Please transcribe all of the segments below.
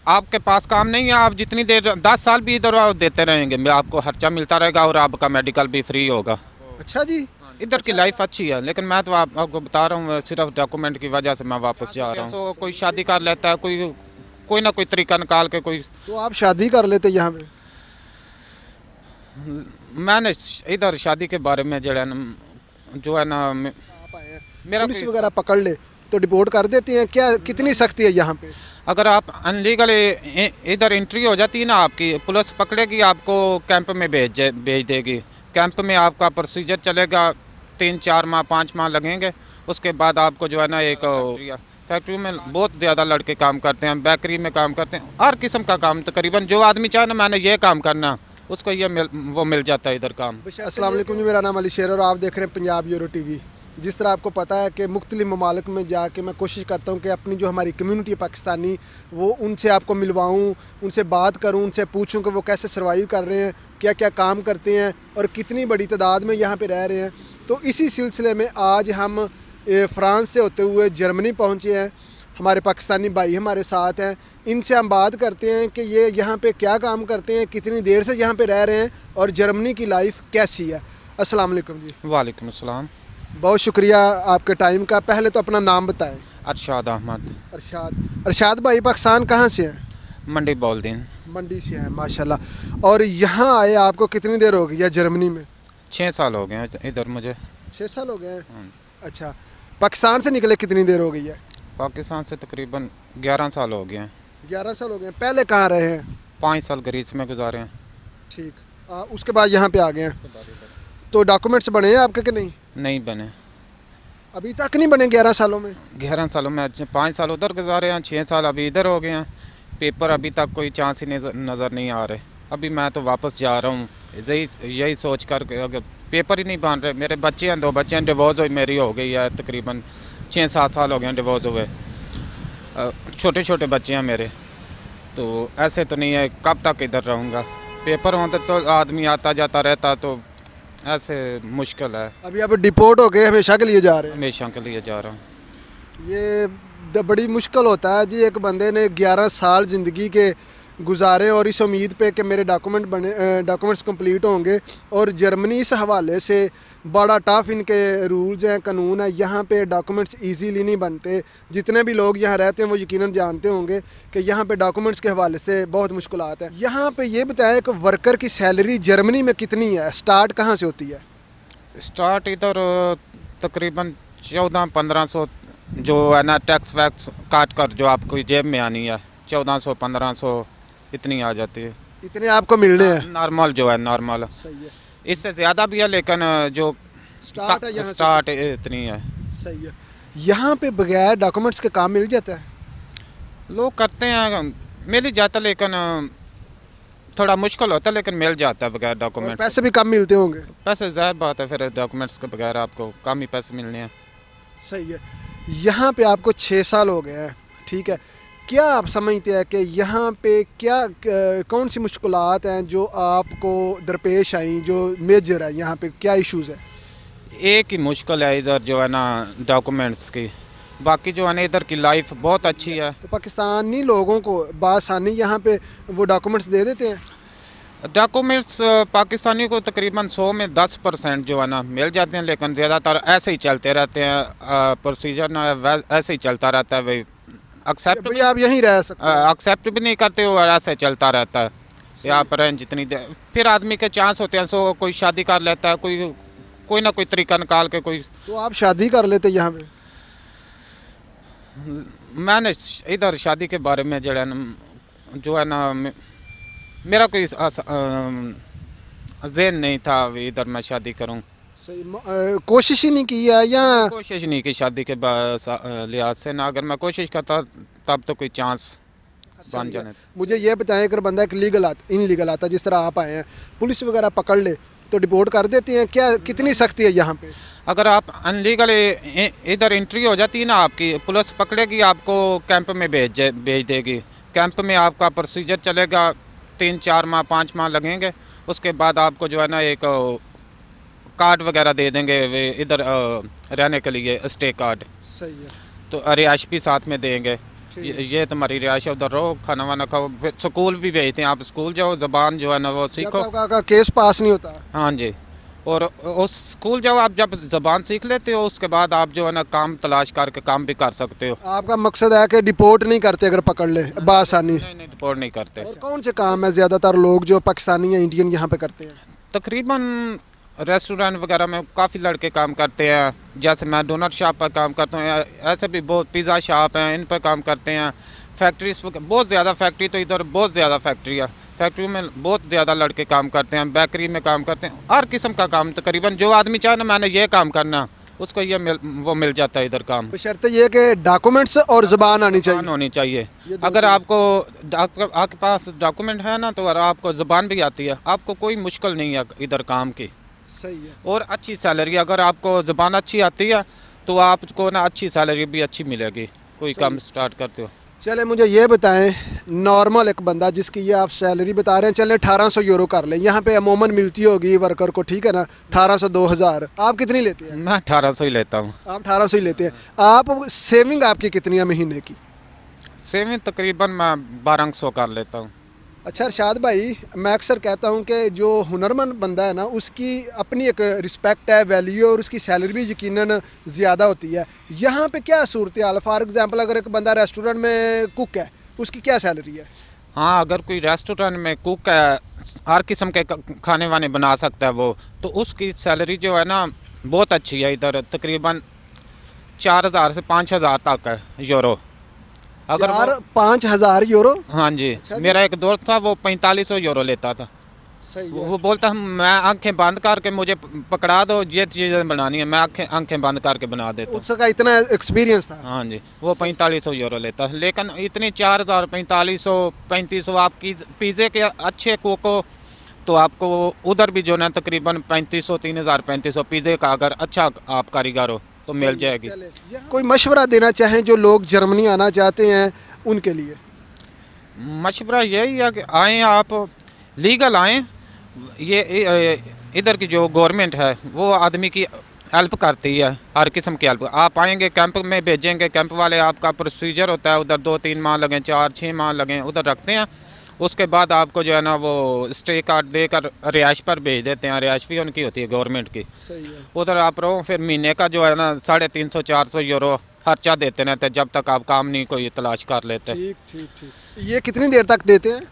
आपके पास काम नहीं है, आप जितनी देर 10 साल भी इधर देते रहेंगे, मैं आपको खर्चा मिलता रहेगा और आपका मेडिकल भी फ्री होगा। अच्छा जी। इधर की लाइफ अच्छी है, लेकिन मैं तो आपको बता रहा हूँ सिर्फ डॉक्यूमेंट की वजह से मैं वापस जा रहा हूँ। तो कोई शादी कर लेता है, कोई ना कोई तरीका निकाल के कोई। तो आप शादी कर लेते यहाँ पे? मैंने इधर शादी के बारे में जो है ना आप आए हैं, मेरा पुलिस वगैरह पकड़ ले तो डिपोर्ट कर देती हैं क्या? कितनी सख्ती है यहाँ पे? अगर आप अनलीगल इधर एंट्री हो जाती है ना, आपकी पुलिस पकड़ेगी, आपको कैंप में भेज देगी। कैंप में आपका प्रोसीजर चलेगा, 3-4 माह 5 माह लगेंगे। उसके बाद आपको जो है ना एक फैक्ट्री में बहुत ज़्यादा लड़के काम करते हैं, बेकरी में काम करते हैं, हर किस्म का काम तकरीबन जो आदमी चाहे ना मैंने ये काम करना, उसको वो मिल जाता है इधर काम। अस्सलाम वालेकुम जी, मेरा नाम अली शेर और आप देख रहे हैं पंजाब यूरो टीवी। जिस तरह आपको पता है कि मुख्तलिफ ममालिक में जाके मैं कोशिश करता हूँ कि अपनी जो हमारी कम्युनिटी है पाकिस्तानी, वो उनसे आपको मिलवाऊँ, उनसे बात करूँ, उनसे पूछूँ कि वो कैसे सर्वाइव कर रहे हैं, क्या क्या काम करते हैं और कितनी बड़ी तादाद में यहाँ पे रह रहे हैं। तो इसी सिलसिले में आज हम फ्रांस से होते हुए जर्मनी पहुँचे हैं। हमारे पाकिस्तानी भाई हमारे साथ हैं, इनसे हम बात करते हैं कि ये यहाँ पे क्या काम करते हैं, कितनी देर से यहाँ पे रह रहे हैं और जर्मनी की लाइफ कैसी है। अस्सलाम वालेकुम जी। वालेकुम अस्सलाम। बहुत शुक्रिया आपके टाइम का। पहले तो अपना नाम बताएं। अरशाद अहमद। अरशाद भाई पाकिस्तान कहाँ से हैं? मंडी बोलदीन। मंडी से हैं माशाल्लाह। और यहाँ आए आपको कितनी देर हो गई है जर्मनी में? 6 साल हो गए हैं इधर मुझे। 6 साल हो गए हैं। अच्छा, पाकिस्तान से निकले कितनी देर हो गई है? पाकिस्तान से तकरीबन 11 साल हो गए हैं। 11 साल हो गए हैं। पहले कहाँ रहे हैं? 5 साल ग्रीस में गुजारे हैं। ठीक, उसके बाद यहाँ पे आ गए हैं। तो डॉक्यूमेंट्स बने हैं आपके कि नहीं? नहीं बने, अभी तक नहीं बने 11 सालों में? 11 सालों में 5 साल उधर गुजारे हैं, 6 साल अभी इधर हो गए हैं। पेपर अभी तक कोई चांस ही नज़र नहीं आ रहे। अभी मैं तो वापस जा रहा हूँ यही सोच कर कि अगर पेपर ही नहीं बन रहे। मेरे बच्चे हैं, 2 बच्चे हैं, डिवोर्स हुई मेरी हो गई है, तकरीबन 6-7 साल हो गए हैं डिवोर्स हुए। छोटे छोटे बच्चे हैं मेरे, तो ऐसे तो नहीं है कब तक इधर रहूँगा। पेपर होते तो आदमी आता जाता रहता, तो ऐसे मुश्किल है। अभी आप डिपोर्ट हो गए, हमेशा के लिए जा रहे हैं? हमेशा के लिए जा रहा हूँ। ये बड़ी मुश्किल होता है जी। एक बंदे ने 11 साल ज़िंदगी के गुजारे और इस उम्मीद पे कि मेरे डॉक्यूमेंट्स कंप्लीट होंगे, और जर्मनी इस हवाले से बड़ा टफ इनके रूल्स हैं, कानून है। यहाँ पे डॉक्यूमेंट्स इजीली नहीं बनते। जितने भी लोग यहाँ रहते हैं वो यकीनन जानते होंगे कि यहाँ पे डॉक्यूमेंट्स के हवाले से बहुत मुश्किलात हैं। यहाँ पे ये बताएं कि वर्कर की सैलरी जर्मनी में कितनी है? स्टार्ट कहाँ से होती है? स्टार्ट इधर तकरीबन 1400-1500 जो है ना, टैक्स वैक्स काट कर जो आपको जेब में आनी है, 1400-1500 इतनी आ जाती है। इतने आपको मिलने हैं? नॉर्मल जो है, नॉर्मल। सही है। इससे ज़्यादा भी है, लेकिन जो स्टार्ट है यहाँ स्टार्ट इतनी है। सही है। यहाँ पे बगैर डॉक्यूमेंट्स के काम मिल जाता है? लोग करते हैं, मिल ही जाता, लेकिन थोड़ा मुश्किल होता है, लेकिन मिल जाता है बगैर डॉक्यूमेंट। पैसे भी कम मिलते होंगे? पैसे ज़ाहिर बात है, फिर डॉक्यूमेंट्स के बगैर आपको कम ही पैसे मिलने हैं। सही है। यहाँ पे आपको 6 साल हो गए हैं, ठीक है। क्या आप समझते हैं कि यहाँ पे कौन सी मुश्किलात हैं जो आपको दरपेश आई, जो मेजर है यहाँ पे? क्या इश्यूज़ है? एक ही मुश्किल है इधर जो है ना, डॉक्यूमेंट्स की। बाकी जो है ना इधर की लाइफ बहुत अच्छी है। तो पाकिस्तानी लोगों को बासानी यहाँ पे वो डॉक्यूमेंट्स दे देते हैं? डॉक्यूमेंट्स पाकिस्तानी को तकरीबन 100 में 10% जो है ना मिल जाते हैं, लेकिन ज़्यादातर ऐसे ही चलते रहते हैं। प्रोसीजर ना ऐसे ही चलता रहता है भाई। एक्सेप्ट भी आप यहीं रह सकते हैं? एक्सेप्ट भी नहीं करते हो और ऐसे चलता रहता है। यहाँ पर जितनी देर फिर आदमी के चांस होते हैं, सो कोई शादी कर लेता है, कोई ना कोई तरीका निकाल के कोई। तो आप शादी कर लेते यहाँ पे? मैंने इधर शादी के बारे में जो है ना मेरा कोई ज़हन नहीं था इधर मैं शादी करूं। सही। कोशिश ही नहीं की है या? कोशिश नहीं की शादी के लिहाज से ना, अगर मैं कोशिश करता तब तो कोई चांस बन जाने। मुझे ये बताएं, अगर बंदा एक इनलीगल आता, जिस तरह आप आए हैं, पुलिस वगैरह पकड़ ले तो डिपोर्ट कर देती हैं क्या? कितनी सख्ती है यहाँ पे? अगर आप अनलीगल इधर एंट्री हो जाती है ना, आपकी पुलिस पकड़ेगी, आपको कैंप में भेज देगी। कैंप में आपका प्रोसीजर चलेगा, 3-4 माह 5 माह लगेंगे। उसके बाद आपको जो है ना एक कार्ड वगैरह दे देंगे वे इधर रहने के लिए, स्टे कार्ड। सही है। तो रिहाइश भी साथ में देंगे। ये तुम्हारी रिहाइश है, उधर रहो, खाना वाना खाओ, फिर स्कूल भी भेजते हैं, आप स्कूल जाओ, ज़बान जो है ना वो सीखो। आपका केस पास नहीं होता। हाँ जी, और उस स्कूल जाओ, आप जब ज़बान सीख लेते हो उसके बाद आप जो है ना काम तलाश करके काम भी कर सकते हो। आपका मकसद है कि डिपोर्ट नहीं करते अगर पकड़ ले बासानी? नहीं, रिपोर्ट नहीं करते। और कौन से काम है ज़्यादातर लोग जो पाकिस्तानी या इंडियन यहाँ पे करते हैं? तकरीबन रेस्टोरेंट वगैरह में काफ़ी लड़के काम करते हैं, जैसे मैं डोनट शॉप पर काम करता हूँ, ऐसे भी बहुत पिज़्ज़ा शॉप हैं, इन पर काम करते हैं। फैक्ट्रीज बहुत ज़्यादा, फैक्ट्री तो इधर बहुत ज़्यादा फैक्ट्री है, फैक्ट्री में बहुत ज़्यादा लड़के काम करते हैं, बेकरी में काम करते हैं, हर किस्म का काम तकरीबन जो आदमी चाहे ना मैंने ये काम करना, उसको ये वो मिल जाता है इधर काम। बशर्ते ये कि डॉक्यूमेंट्स और ज़बान आनी चाहिए। ज़बान होनी चाहिए। अगर आपके पास डॉक्यूमेंट है ना, तो अगर आपको ज़बान भी आती है, आपको कोई मुश्किल नहीं है इधर काम की। सही है। और अच्छी सैलरी, अगर आपको ज़बान अच्छी आती है तो आपको ना अच्छी सैलरी भी अच्छी मिलेगी, कोई काम स्टार्ट करते हो। चले मुझे ये बताएं, नॉर्मल एक बंदा जिसकी ये आप सैलरी बता रहे हैं, चले 1800 यूरो कर लें, यहाँ पे अमूमन मिलती होगी वर्कर को, ठीक है ना, 1800 2000, आप कितनी लेते हैं? मैं 1800 ही लेता हूँ। आप 1800 ही लेते हैं। आप सेविंग आपकी कितनी है महीने की? सेविंग तकरीबन मैं 1200 कर लेता हूँ। अच्छा अरशाद भाई, मैं अक्सर कहता हूँ कि जो हुनरमंद बंदा है ना, उसकी अपनी एक रिस्पेक्ट है, वैल्यू, और उसकी सैलरी भी यकीनन ज़्यादा होती है। यहाँ पे क्या सूरत हाल? फॉर एग्जांपल अगर एक बंदा रेस्टोरेंट में कुक है, उसकी क्या सैलरी है? हाँ, अगर कोई रेस्टोरेंट में कुक है, हर किस्म के खाने वाने बना सकता है वो, तो उसकी सैलरी जो है ना बहुत अच्छी है। इधर तकरीबन 4000 से 5000 तक है यूरो। अगर 5000 यूरो? हाँ जी, अच्छा मेरा एक दोस्त था वो 4500 यूरो लेता था। सही है। वो बोलता मैं आंखें बंद करके मुझे पकड़ा दो, ये चीज़ें बनानी है, मैं आंखें बंद करके बना देता हूँ। उसका इतना एक्सपीरियंस था। हाँ जी, वो 4500 यूरो लेता है, लेकिन इतनी 4000, 4500, 3500 आप पिज़्ज़े के अच्छे कोको तो आपको उधर भी जो ना तकरीबन 3500, 3000, 3500 पिज़्ज़े का अगर अच्छा आप कारीगर हो तो मिल जाएगी। कोई मशवरा देना चाहें जो लोग जर्मनी आना चाहते हैं उनके लिए? मशवरा यही है कि आएँ, आप लीगल आएँ। ये इधर की जो गवर्नमेंट है वो आदमी की हेल्प करती है, हर किस्म की हेल्प। आप आएंगे, कैंप में भेजेंगे, कैंप वाले आपका प्रोसीजर होता है, उधर 2-3 माह लगें, 4-6 माह लगें, उधर रखते हैं। उसके बाद आपको जो है ना वो स्टे कार्ड देकर रिहाइश पर भेज देते हैं, रिहाइश भी उनकी होती है गवर्नमेंट की। सही है। उधर आप रहो, फिर महीने का जो है ना 350-400 यूरो खर्चा देते रहते हैं जब तक आप काम नहीं कोई तलाश कर लेते। ठीक ठीक ठीक। ये कितनी देर तक देते हैं?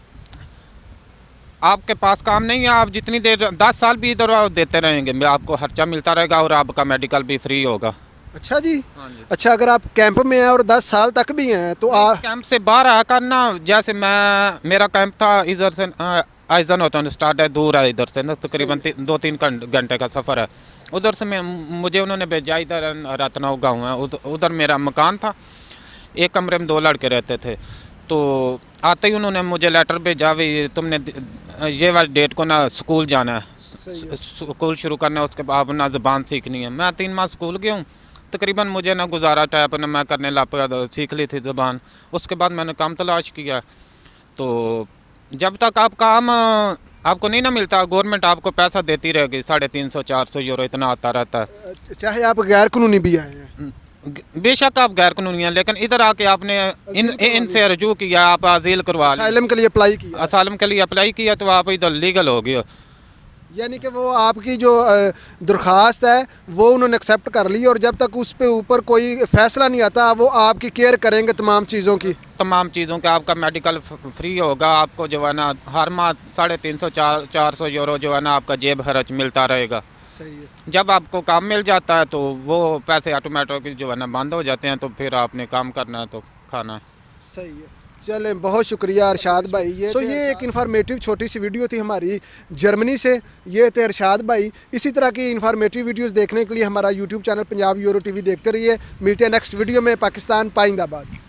आपके पास काम नहीं है, आप जितनी देर 10 साल भी इधर देते रहेंगे, आपको खर्चा मिलता रहेगा और आपका मेडिकल भी फ्री होगा। अच्छा जी। हाँ जी। अच्छा, अगर आप कैंप में हैं और 10 साल तक भी हैं तो कैंप से बाहर आकर ना, जैसे मेरा कैंप था इधर से आइजन होता है, स्टार्ट है, दूर है इधर से ना, तकरीबन 2-3 घंटे का सफ़र है। उधर से मुझे उन्होंने भेजा, इधर रतनाव गाँव है, उधर मेरा मकान था, एक कमरे में 2 लड़के रहते थे। तो आते ही उन्होंने मुझे लेटर भेजा, भी तुमने ये वाली डेट को ना स्कूल जाना है, स्कूल शुरू करना है, उसके बाद ना ज़बान सीखनी है। मैं 3 माह स्कूल गया हूँ, तकरीबन मुझे ना गुजारा टाइप ना मैं करने लग पाया, सीख ली थी ज़बान। उसके बाद मैंने काम तलाश किया। तो जब तक आप काम आपको नहीं ना मिलता, गवर्नमेंट आपको पैसा देती रहेगी, 350-400 यूरो इतना आता रहता है। चाहे आप गैर कानूनी भी आए हैं। बेशक आप गैर कानूनी हैं, लेकिन इधर आके आपने इनसे रजू किया, आप अजील करवा लिया, असाइलम के लिए अप्लाई किया, असाइलम के लिए अप्लाई किया, तो आप इधर लीगल हो गए। यानी कि वो आपकी जो दरख्वास्त है वो उन्होंने एक्सेप्ट कर ली, और जब तक उस पे ऊपर कोई फैसला नहीं आता वो आपकी केयर करेंगे तमाम चीज़ों की। तमाम चीज़ों का आपका मेडिकल फ्री होगा, आपको जो है ना हर माह 350-400 यूरो जो है ना आपका जेब खर्च मिलता रहेगा। सही है। जब आपको काम मिल जाता है तो वो पैसे ऑटोमेटिक जो है ना बंद हो जाते हैं, तो फिर आपने काम करना है तो खाना है। सही है। चलें, बहुत शुक्रिया अरशाद भाई। ये एक इन्फॉर्मेटिव छोटी सी वीडियो थी हमारी जर्मनी से। ये थे अरशाद भाई। इसी तरह की इन्फॉर्मेटिव वीडियोस देखने के लिए हमारा YouTube channel Punjab Euro TV देखते रहिए। मिलते हैं नेक्स्ट वीडियो में। पाकिस्तान पाइंदाबाद।